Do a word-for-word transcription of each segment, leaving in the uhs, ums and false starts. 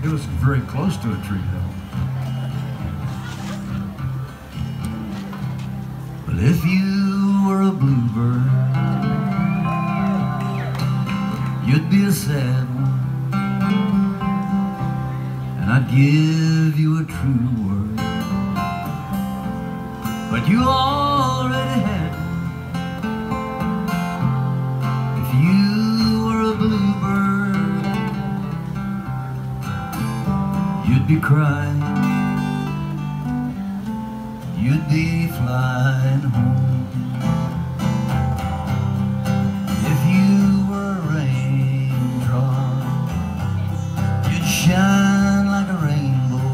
goes very close to a tree, though. Well, if you were a bluebird, you'd be a sad one, and I'd give you a true word, but you already had one. If you were a bluebird, you'd be crying, you'd be flying home. If you were a raindrop, you'd shine like a rainbow.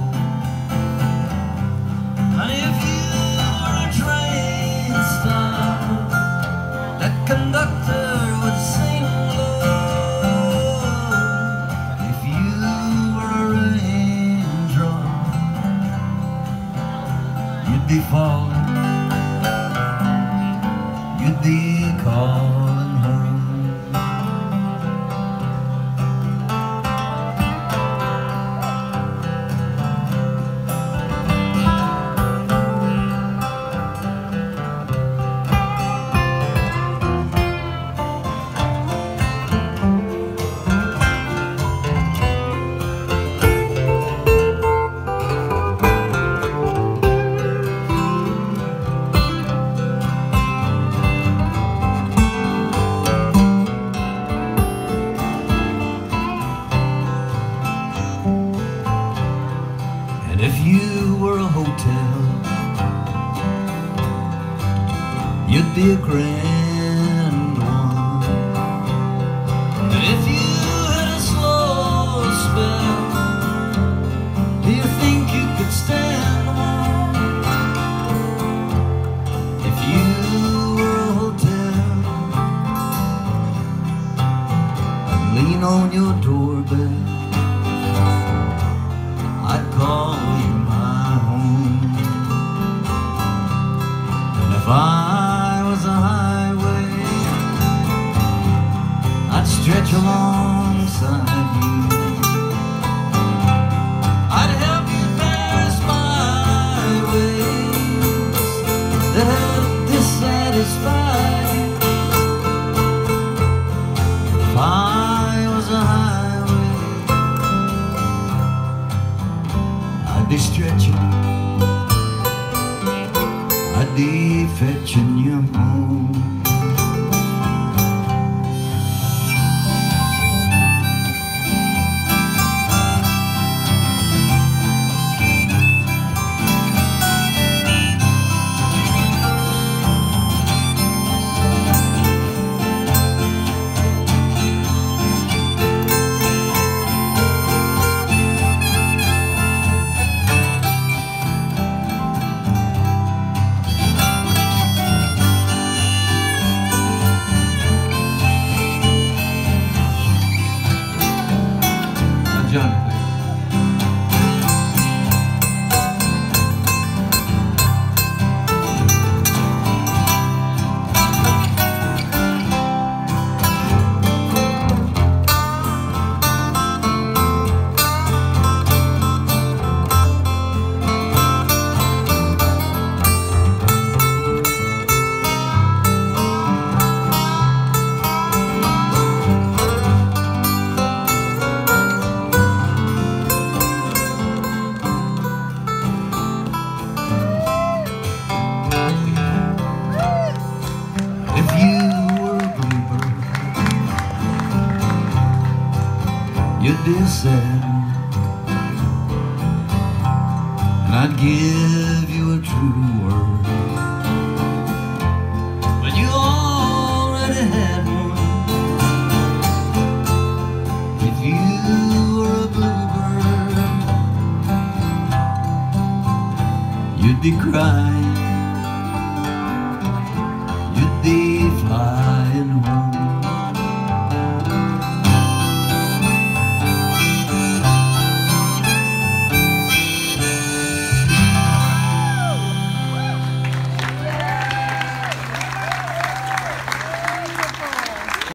And if you were a train stop, that conductor would sing low. If you were a raindrop, you'd be falling, you'd be calling home. And if you were a hotel, you'd be a grand one. And if you had a slow spell, do you think you could stand one? If you were a hotel, I'd lean on your doorbell, I'd call you my home. And if I was a highway, I'd stretch alongside you. I'd help you pass byways that have dissatisfied. If I was a highway, I'd be stretching, I'd be fetching you home. Johnny, please. If you were a bluebird, you'd be sad, and I'd give you a true word, but you already had one. If you were a bluebird, you'd be crying,